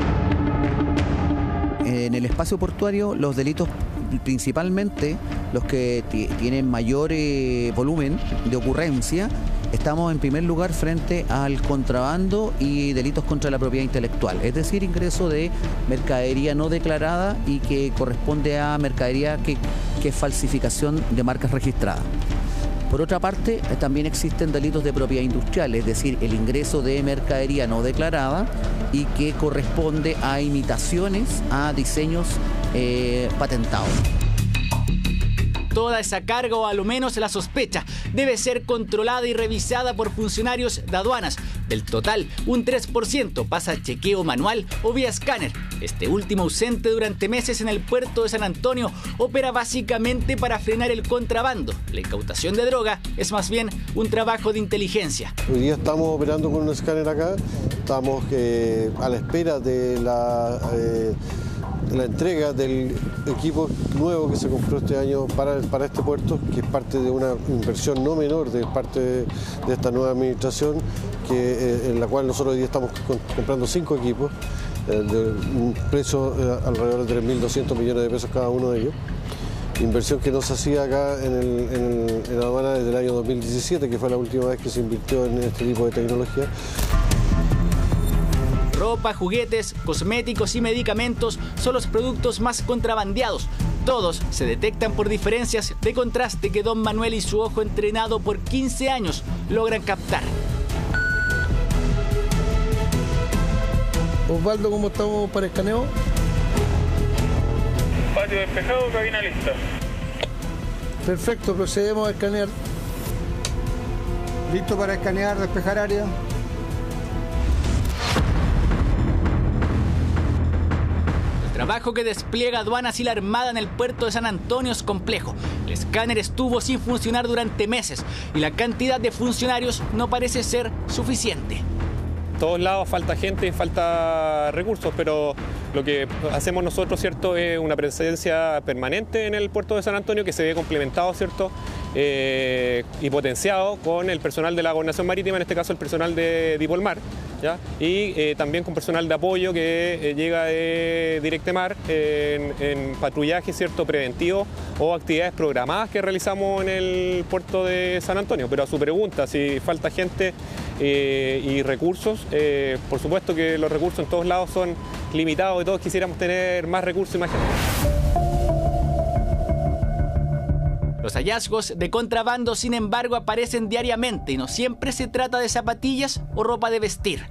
S12: En el espacio portuario, los delitos principalmente los que tienen mayor eh, volumen de ocurrencia, estamos en primer lugar frente al contrabando y delitos contra la propiedad intelectual, es decir, ingreso de mercadería no declarada y que corresponde a mercadería que, que es falsificación de marcas registradas. Por otra parte, también existen delitos de propiedad industrial, es decir, el ingreso de mercadería no declarada y que corresponde a imitaciones a diseños eh, patentados.
S1: Toda esa carga, o a lo menos la sospecha, debe ser controlada y revisada por funcionarios de aduanas, Del total, un tres por ciento pasa a chequeo manual o vía escáner. Este último, ausente durante meses en el puerto de San Antonio, opera básicamente para frenar el contrabando. La incautación de droga es más bien un trabajo de inteligencia.
S16: Hoy día estamos operando con un escáner acá, estamos eh, a la espera de la, eh, de la entrega del equipo nuevo que se compró este año para, para este puerto, que es parte de una inversión no menor de parte de, de esta nueva administración, que, eh, en la cual nosotros hoy día estamos con, comprando cinco equipos, eh, de un precio eh, alrededor de tres mil doscientos millones de pesos cada uno de ellos. Inversión que no se hacía acá en, el, en, el, en la aduana desde el año dos mil diecisiete, que fue la última vez que se invirtió en este tipo de tecnología.
S1: Ropa, juguetes, cosméticos y medicamentos son los productos más contrabandeados. Todos se detectan por diferencias de contraste que don Manuel y su ojo entrenado por quince años logran captar.
S20: Osvaldo, ¿cómo estamos para escaneo?
S21: Patio despejado, cabina lista.
S20: Perfecto, procedemos a escanear.
S17: Listo para escanear, despejar área.
S1: El trabajo que despliega aduanas y la Armada en el puerto de San Antonio es complejo. El escáner estuvo sin funcionar durante meses y la cantidad de funcionarios no parece ser suficiente.
S5: En todos lados falta gente, falta recursos, pero lo que hacemos nosotros, ¿cierto?, es una presencia permanente en el puerto de San Antonio que se ve complementado, ¿cierto?, eh, y potenciado con el personal de la Gobernación Marítima, en este caso el personal de Dipolmar, ¿ya? Y eh, también con personal de apoyo que eh, llega de Directemar eh, en, en patrullaje, ¿cierto?, preventivo o actividades programadas que realizamos en el puerto de San Antonio. Pero a su pregunta, si falta gente eh, y recursos, eh, por supuesto que los recursos en todos lados son limitados y todos quisiéramos tener más recursos y más gente.
S1: Los hallazgos de contrabando, sin embargo, aparecen diariamente y no siempre se trata de zapatillas o ropa de vestir.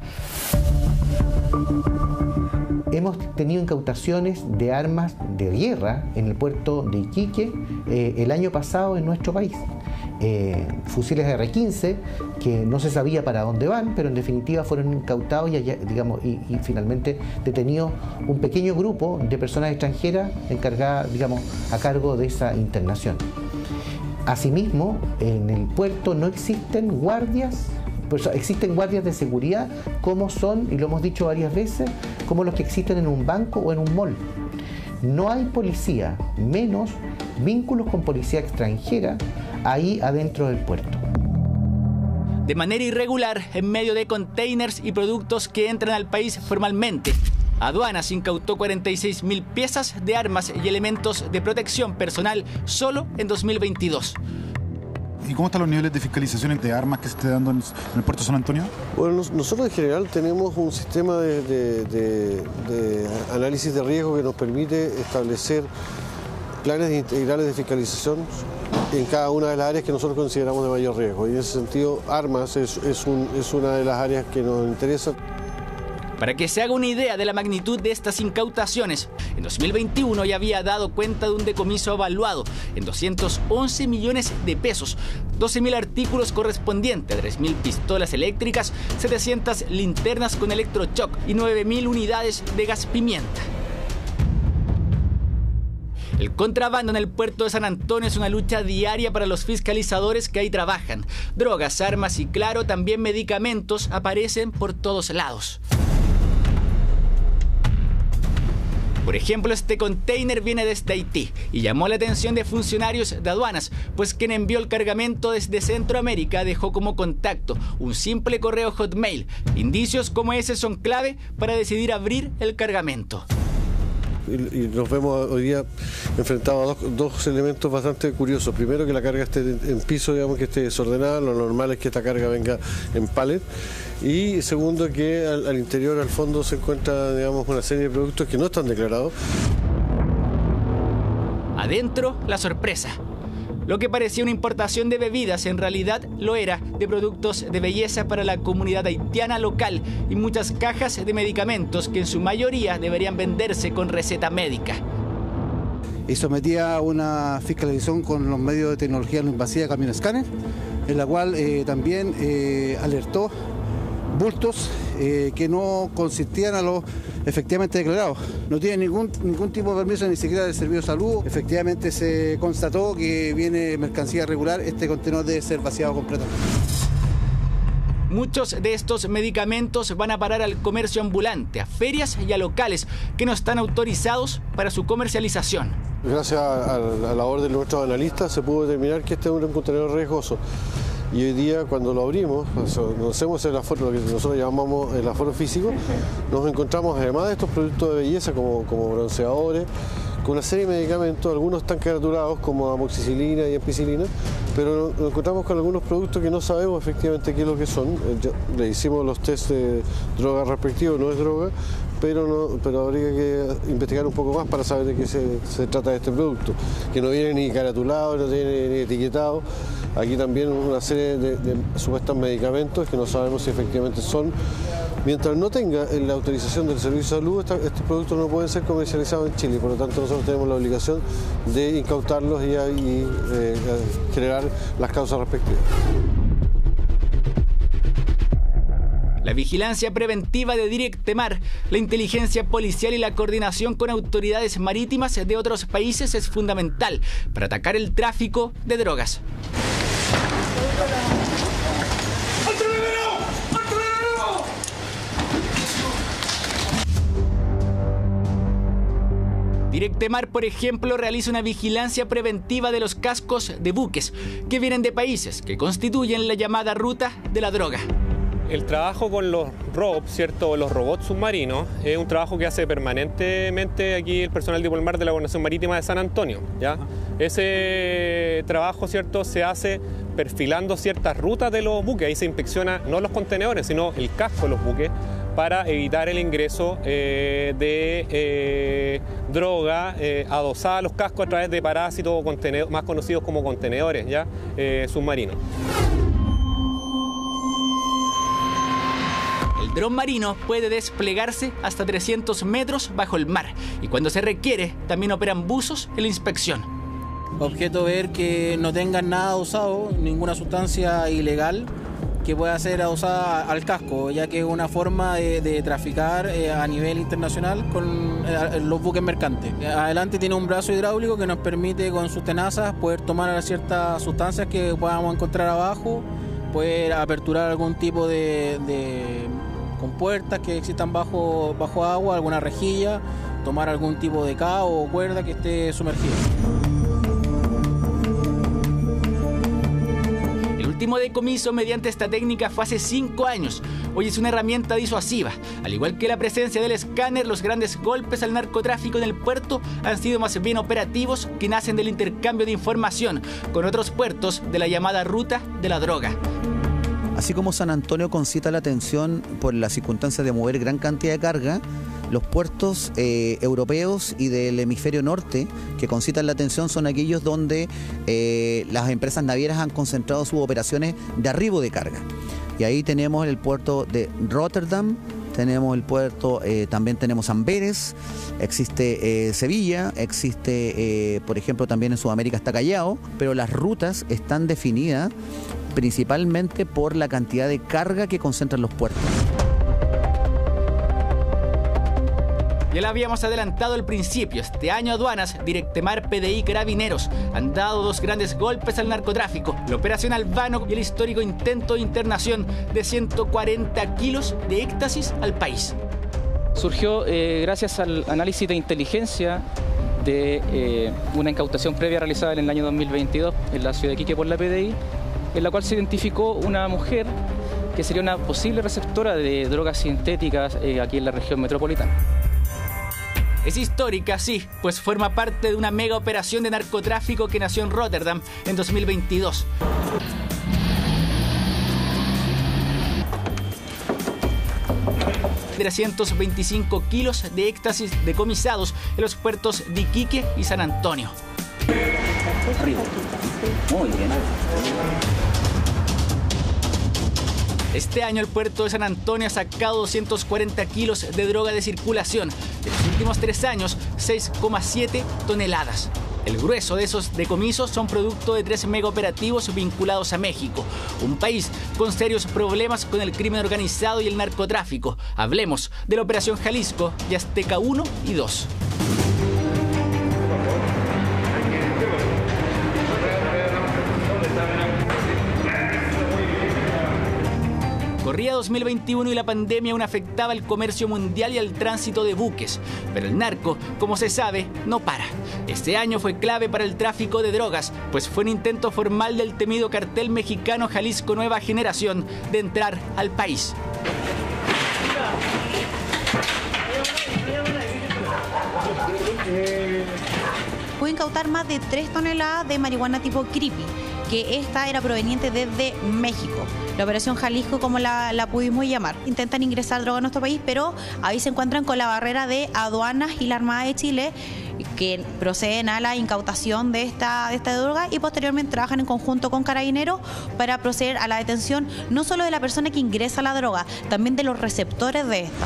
S15: Hemos tenido incautaciones de armas de guerra en el puerto de Iquique eh, el año pasado en nuestro país. Eh, fusiles R quince que no se sabía para dónde van, pero en definitiva fueron incautados y, digamos, y, y finalmente detenido un pequeño grupo de personas extranjeras encargadas, digamos, a cargo de esa internación. Asimismo, en el puerto no existen guardias, pues existen guardias de seguridad como son, y lo hemos dicho varias veces, como los que existen en un banco o en un mall. No hay policía, menos vínculos con policía extranjera ahí adentro del puerto.
S1: De manera irregular, en medio de containers y productos que entran al país formalmente, Aduanas incautó cuarenta y seis mil piezas de armas y elementos de protección personal solo en dos mil veintidós.
S8: ¿Y cómo están los niveles de fiscalización de armas que se esté dando en el puerto de San Antonio?
S16: Bueno, nosotros en general tenemos un sistema de, de, de, de análisis de riesgo que nos permite establecer planes integrales de fiscalización en cada una de las áreas que nosotros consideramos de mayor riesgo. Y en ese sentido, armas es, es, un, es una de las áreas que nos interesa.
S1: Para que se haga una idea de la magnitud de estas incautaciones, en dos mil veintiuno ya había dado cuenta de un decomiso evaluado en doscientos once millones de pesos, doce mil artículos correspondientes a tres mil pistolas eléctricas, setecientas linternas con electrochoc y nueve mil unidades de gas pimienta. El contrabando en el puerto de San Antonio es una lucha diaria para los fiscalizadores que ahí trabajan. Drogas, armas y, claro, también medicamentos aparecen por todos lados. Por ejemplo, este container viene desde Haití y llamó la atención de funcionarios de aduanas, pues quien envió el cargamento desde Centroamérica dejó como contacto un simple correo Hotmail. Indicios como ese son clave para decidir abrir el cargamento.
S16: Y nos vemos hoy día enfrentados a dos, dos elementos bastante curiosos. Primero, que la carga esté en piso, digamos, que esté desordenada. Lo normal es que esta carga venga en pallet. Y segundo, que al, al interior, al fondo, se encuentra, digamos, una serie de productos que no están declarados.
S1: Adentro, la sorpresa. Lo que parecía una importación de bebidas en realidad lo era de productos de belleza para la comunidad haitiana local y muchas cajas de medicamentos que en su mayoría deberían venderse con receta médica.
S22: Y sometía a una fiscalización con los medios de tecnología no invasiva Camión Escáner, en la cual eh, también eh, alertó bultos eh, que no consistían a los efectivamente declarados. No tienen ningún, ningún tipo de permiso, ni siquiera del Servicio de Salud. Efectivamente se constató que viene mercancía regular, este contenedor debe ser vaciado completamente.
S1: Muchos de estos medicamentos van a parar al comercio ambulante, a ferias y a locales que no están autorizados para su comercialización.
S16: Gracias a la labor de nuestros analistas se pudo determinar que este es un contenedor riesgoso. Y hoy día, cuando lo abrimos, nos hacemos el aforo, lo que nosotros llamamos el aforo físico, nos encontramos, además de estos productos de belleza como, como bronceadores, con una serie de medicamentos, algunos están caratulados como amoxicilina y ampicilina, pero nos encontramos con algunos productos que no sabemos efectivamente qué es lo que son. Le hicimos los test de droga respectivos, no es droga, pero, no, pero habría que investigar un poco más para saber de qué se, se trata de este producto, que no viene ni caratulado, no tiene ni etiquetado. Aquí también una serie de, de supuestos medicamentos que no sabemos si efectivamente son. Mientras no tenga la autorización del Servicio de Salud, esta, estos productos no pueden ser comercializados en Chile, por lo tanto nosotros tenemos la obligación de incautarlos y, y eh, generar las causas respectivas.
S1: La vigilancia preventiva de Directemar, la inteligencia policial y la coordinación con autoridades marítimas de otros países es fundamental para atacar el tráfico de drogas. Directemar, por ejemplo, realiza una vigilancia preventiva de los cascos de buques que vienen de países que constituyen la llamada ruta de la droga.
S5: El trabajo con los R O B, ¿cierto? Los robots submarinos, es un trabajo que hace permanentemente aquí el personal de Polmar de la Gobernación Marítima de San Antonio, ¿ya? Ese trabajo, ¿cierto?, se hace perfilando ciertas rutas de los buques. Ahí se inspecciona no los contenedores, sino el casco de los buques para evitar el ingreso eh, de eh, droga eh, adosada a los cascos a través de parásitos o contenedores, más conocidos como contenedores, ¿ya? Eh, submarinos.
S1: El dron marino puede desplegarse hasta trescientos metros bajo el mar y cuando se requiere también operan buzos en la inspección.
S6: Objeto ver que no tengan nada usado, ninguna sustancia ilegal que pueda ser adosada al casco, ya que es una forma de, de traficar eh, a nivel internacional con eh, los buques mercantes. Adelante tiene un brazo hidráulico que nos permite con sus tenazas poder tomar ciertas sustancias que podamos encontrar abajo, poder aperturar algún tipo de, de compuertas que existan bajo, bajo agua, alguna rejilla, tomar algún tipo de cabo o cuerda que esté sumergida.
S1: El último decomiso mediante esta técnica fue hace cinco años. Hoy es una herramienta disuasiva. Al igual que la presencia del escáner, los grandes golpes al narcotráfico en el puerto han sido más bien operativos que nacen del intercambio de información con otros puertos de la llamada ruta de la droga.
S12: Así como San Antonio concita la atención por la circunstancia de mover gran cantidad de carga, los puertos eh, europeos y del hemisferio norte que concitan la atención son aquellos donde eh, las empresas navieras han concentrado sus operaciones de arribo de carga. Y ahí tenemos el puerto de Rotterdam, tenemos el puerto, eh, también tenemos Amberes, existe eh, Sevilla, existe, eh, por ejemplo, también en Sudamérica está Callao, pero las rutas están definidas principalmente por la cantidad de carga que concentran los puertos.
S1: Ya lo habíamos adelantado al principio, este año aduanas, Directemar, P D I, Carabineros han dado dos grandes golpes al narcotráfico, la operación Albano y el histórico intento de internación de ciento cuarenta kilos de éxtasis al país.
S7: Surgió eh, gracias al análisis de inteligencia de eh, una incautación previa realizada en el año dos mil veintidós en la ciudad de Iquique por la P D I, en la cual se identificó una mujer que sería una posible receptora de drogas sintéticas eh, aquí en la región metropolitana.
S1: Es histórica, sí, pues forma parte de una mega operación de narcotráfico que nació en Rotterdam en dos mil veintidós. trescientos veinticinco kilos de éxtasis decomisados en los puertos de Iquique y San Antonio.
S12: Muy bien.
S1: Este año el puerto de San Antonio ha sacado doscientos cuarenta kilos de droga de circulación. En los últimos tres años, seis coma siete toneladas. El grueso de esos decomisos son producto de tres megaoperativos vinculados a México, un país con serios problemas con el crimen organizado y el narcotráfico. Hablemos de la Operación Jalisco y Azteca uno y dos. Corría dos mil veintiuno y la pandemia aún afectaba el comercio mundial y el tránsito de buques, pero el narco, como se sabe, no para. Este año fue clave para el tráfico de drogas, pues fue un intento formal del temido cartel mexicano Jalisco Nueva Generación de entrar al país.
S18: Pudo incautar más de tres toneladas de marihuana tipo creepy, que esta era proveniente desde México. La Operación Jalisco, como la, la pudimos llamar. Intentan ingresar droga a nuestro país, pero ahí se encuentran con la barrera de aduanas y la Armada de Chile, que proceden a la incautación de esta, de esta droga y posteriormente trabajan en conjunto con Carabineros para proceder a la detención no solo de la persona que ingresa la droga, también de los receptores de esta.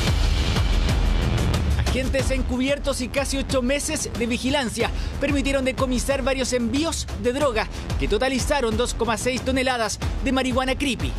S1: Agentes encubiertos y casi ocho meses de vigilancia permitieron decomisar varios envíos de droga que totalizaron dos coma seis toneladas de marihuana creepy.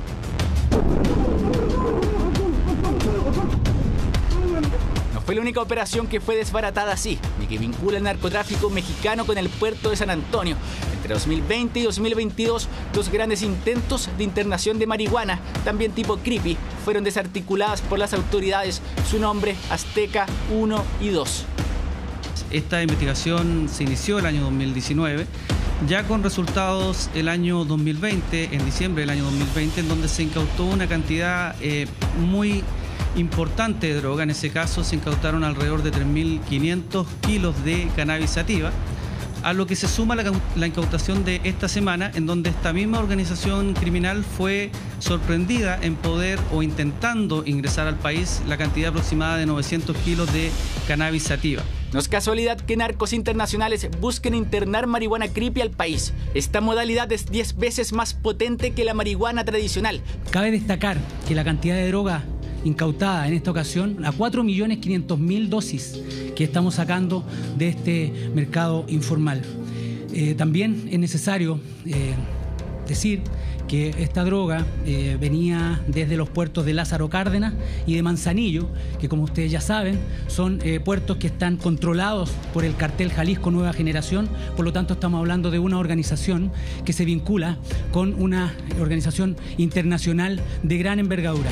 S1: No fue la única operación que fue desbaratada así, ni que vincula el narcotráfico mexicano con el puerto de San Antonio. Entre dos mil veinte y dos mil veintidós, dos grandes intentos de internación de marihuana, también tipo creepy, fueron desarticuladas por las autoridades. Su nombre, Azteca uno y dos.
S9: Esta investigación se inició el año dos mil diecinueve, ya con resultados el año dos mil veinte, en diciembre del año dos mil veinte, en donde se incautó una cantidad eh, muy importante de droga. En ese caso se incautaron alrededor de tres mil quinientos kilos de cannabis sativa, a lo que se suma la, la incautación de esta semana, en donde esta misma organización criminal fue sorprendida en poder o intentando ingresar al país la cantidad aproximada de novecientos kilos de cannabis sativa.
S1: No es casualidad que narcos internacionales busquen internar marihuana creepy al país. Esta modalidad es diez veces más potente que la marihuana tradicional.
S10: Cabe destacar que la cantidad de droga incautada en esta ocasión a cuatro millones quinientos mil dosis que estamos sacando de este mercado informal. Eh, también es necesario eh, decir que esta droga eh, venía desde los puertos de Lázaro Cárdenas y de Manzanillo, que como ustedes ya saben, son eh, puertos que están controlados por el cartel Jalisco Nueva Generación. Por lo tanto, estamos hablando de una organización que se vincula con una organización internacional de gran envergadura.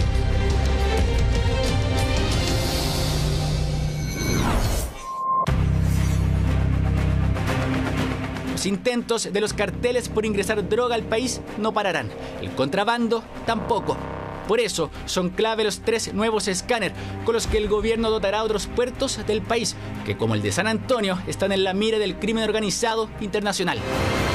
S1: Los intentos de los carteles por ingresar droga al país no pararán. El contrabando tampoco. Por eso son clave los tres nuevos escáneres con los que el gobierno dotará a otros puertos del país, que como el de San Antonio están en la mira del crimen organizado internacional.